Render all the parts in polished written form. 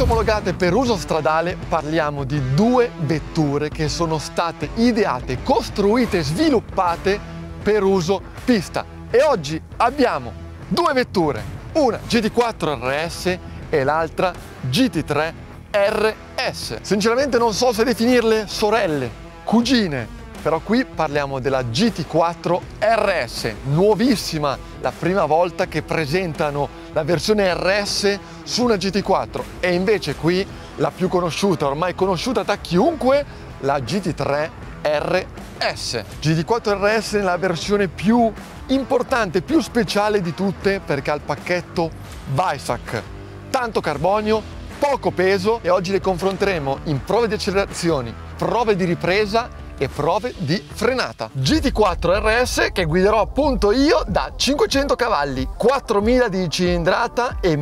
omologate per uso stradale, parliamo di due vetture che sono state ideate, costruite e sviluppate per uso pista. E oggi abbiamo due vetture, una GT4 RS e l'altra GT3 RS. Sinceramente non so se definirle sorelle, cugine, però qui parliamo della GT4 RS, nuovissima, la prima volta che presentano la versione RS su una GT4, e invece qui la più conosciuta, ormai conosciuta da chiunque, la GT3 RS. GT4 RS nella versione più importante, più speciale di tutte, perché ha il pacchetto Weissach, tanto carbonio, poco peso, e oggi le confronteremo in prove di accelerazioni, prove di ripresa e prove di frenata. GT4 RS che guiderò appunto io, da 500 cavalli, 4000 di cilindrata e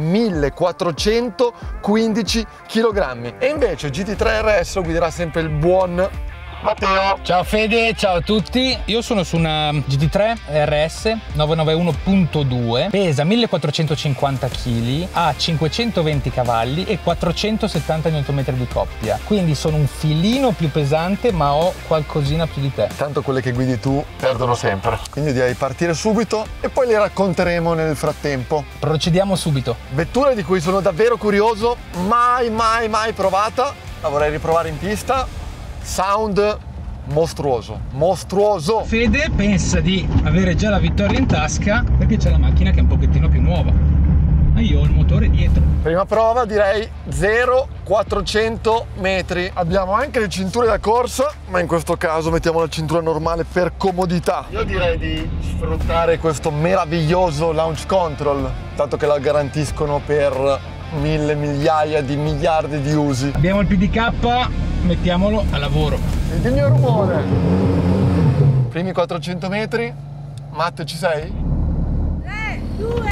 1415 kg. E invece GT3 RS lo guiderà sempre il buon Matteo. Ciao Fede, ciao a tutti. Io sono su una GT3 RS 991.2, pesa 1450 kg, ha 520 cavalli e 470 Nm di coppia. Quindi sono un filino più pesante, ma ho qualcosina più di te. Tanto quelle che guidi tu perdono sempre. Quindi direi partire subito e poi le racconteremo nel frattempo. Procediamo subito. Vettura di cui sono davvero curioso, mai provata. La vorrei riprovare in pista. Sound mostruoso, mostruoso. Fede pensa di avere già la vittoria in tasca perché c'è la macchina che è un pochettino più nuova, ma io ho il motore dietro. Prima prova direi 0-400 metri. Abbiamo anche le cinture da corsa, ma in questo caso mettiamo la cintura normale per comodità. Io direi di sfruttare questo meraviglioso launch control, tanto che la garantiscono per mille, migliaia di miliardi di usi. Abbiamo il PDK, mettiamolo a lavoro. Senti il mio rumore. Primi 400 metri. Matte, ci sei? 3, 2.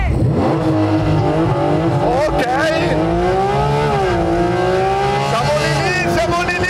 Ok. Siamo lì, siamo lì.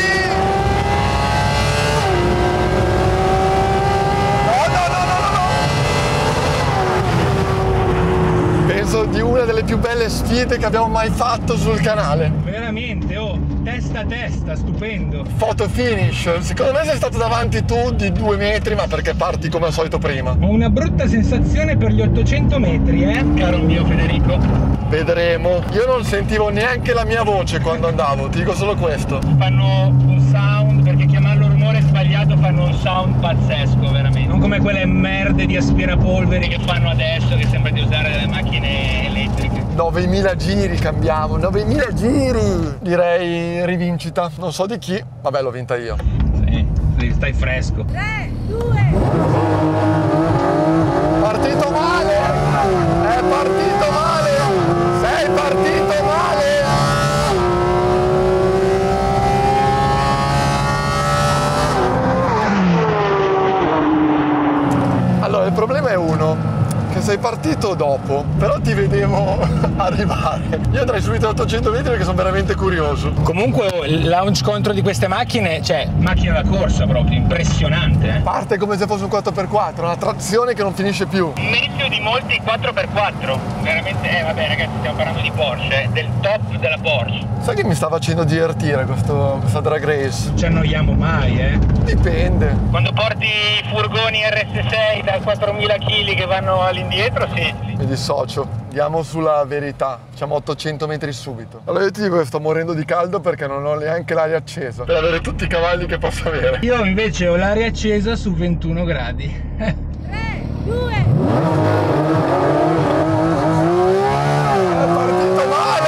No. Penso di una delle più belle sfide che abbiamo mai fatto sul canale. Veramente, oh, testa a testa, stupendo. Photo finish. Secondo me sei stato davanti tu di 2 metri, ma perché parti come al solito prima. Ho una brutta sensazione per gli 800 metri, caro mio Federico. Vedremo. Io non sentivo neanche la mia voce quando andavo, ti dico solo questo. Fanno un sound, perché chiamarlo rumore sbagliato, fanno un sound pazzesco, veramente. Non come quelle merde di aspirapolveri che fanno adesso, che sembra di usare delle macchine elettriche. 9000 giri cambiamo, 9000 giri! Direi rivincita, non so di chi, vabbè l'ho vinta io. Sì, stai fresco. 3, 2. Partito male! È partito male! Sei partito male! Allora, il problema è uno, che sei partito dopo, però ti vedevo arrivare. Io andrei subito a 800 metri perché sono veramente curioso. Comunque il launch control di queste macchine, cioè macchina da corsa proprio, impressionante. Parte come se fosse un 4x4, una trazione che non finisce più. Meglio di molti 4x4, veramente, vabbè ragazzi, stiamo parlando di Porsche, del top della Porsche. Sai che mi sta facendo divertire questa drag race? Non ci annoiamo mai, Dipende. Quando porti i furgoni RS6 da 4000 kg che vanno all'indietro, sì. Mi dissocio. Andiamo sulla verità. Facciamo 800 metri subito. Allora io ti dico che sto morendo di caldo perché non ho neanche l'aria accesa, per avere tutti i cavalli che posso avere. Io invece ho l'aria accesa su 21 gradi. 3, 2. È partito male!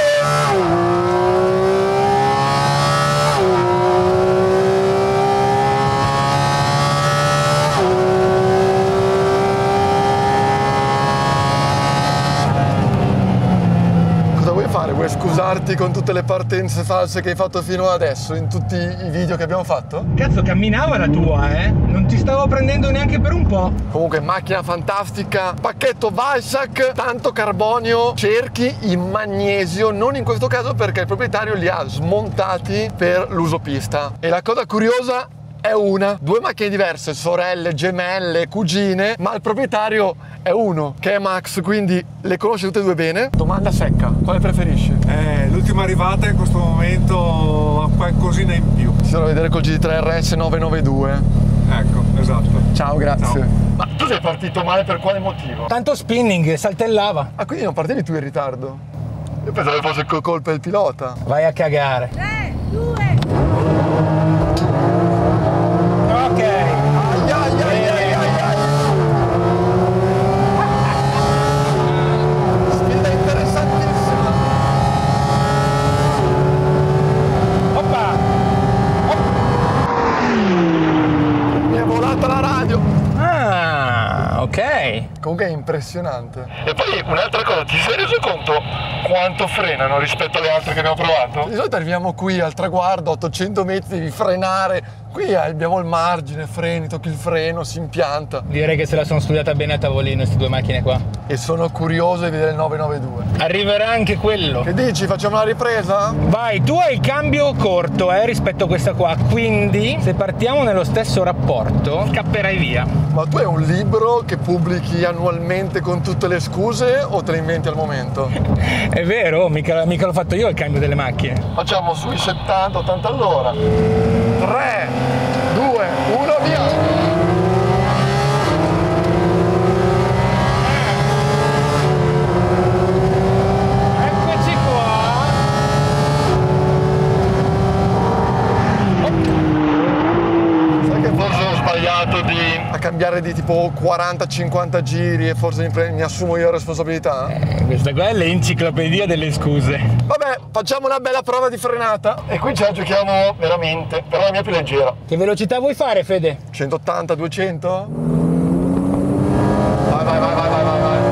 Vuoi scusarti con tutte le partenze false che hai fatto fino adesso in tutti i video che abbiamo fatto? Cazzo, camminava la tua, non ti stavo prendendo neanche per un po'. Comunque macchina fantastica, pacchetto Weissach, tanto carbonio, cerchi in magnesio, non in questo caso perché il proprietario li ha smontati per l'uso pista. E la cosa curiosa è una, due macchine diverse, sorelle, gemelle, cugine, ma il proprietario è uno, che è Max, quindi le conosce tutte e due bene. Domanda secca, quale preferisci? L'ultima arrivata in questo momento ha qualcosina in più. Si dovrà vedere col GT3 RS 992. Ecco, esatto. Ciao, grazie. Ciao. Ma tu sei partito male per quale motivo? Tanto spinning, saltellava. Ah, quindi non partivi tu in ritardo? Io pensavo che fosse colpa del pilota. Vai a cagare. 3, 2, Ok. Ai, ai, ai, ai, ai, ai. Sfida interessantissima. Oppa. Mi è volata la radio. Ah, ok. Comunque è impressionante. E poi un'altra cosa, ti sei reso conto quanto frenano rispetto alle altre che abbiamo provato? Di solito arriviamo qui al traguardo, 800 metri, devi frenare. Qui abbiamo il margine, freni, tocchi il freno, si impianta. Direi che se la sono studiata bene a tavolino queste due macchine qua. E sono curioso di vedere il 992. Arriverà anche quello. Che dici, facciamo la ripresa? Vai, tu hai il cambio corto rispetto a questa qua, quindi se partiamo nello stesso rapporto scapperai via. Ma tu hai un libro che pubblichi annualmente con tutte le scuse o te le inventi al momento? È vero, mica l'ho fatto io il cambio delle macchine. Facciamo sui 70-80 all'ora. 3, 2, 1, via! Eccoci qua. Sai che forse ho sbagliato a cambiare di tipo 40-50 giri e forse mi assumo io la responsabilità? Questa qua è l'enciclopedia delle scuse. Vabbè, facciamo una bella prova di frenata e qui ce la giochiamo veramente, però la mia è più leggera. Che velocità vuoi fare, Fede? 180, 200? Vai, vai, vai, vai, vai, vai, vai.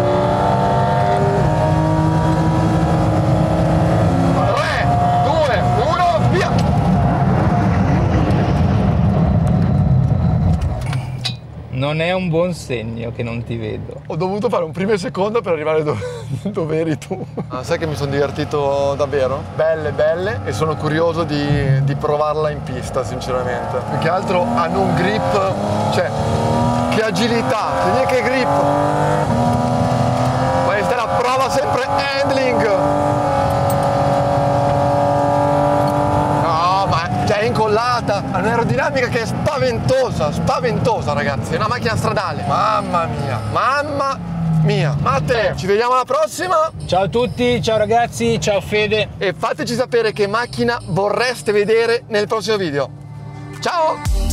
3, 2, 1, via! Non è un buon segno che non ti vedo. Ho dovuto fare un primo e secondo per arrivare dove eri tu. Ah, sai che mi sono divertito davvero? Belle, belle, e sono curioso di provarla in pista, sinceramente. Più che altro hanno un grip, cioè, che agilità, che grip. Questa è la prova sempre handling. No, ma è incollata, ha un'aerodinamica che è spaventosa ragazzi, è una macchina stradale. Mamma mia. Matte, ci vediamo alla prossima. Ciao a tutti, ciao ragazzi, ciao Fede. E fateci sapere che macchina vorreste vedere nel prossimo video. Ciao!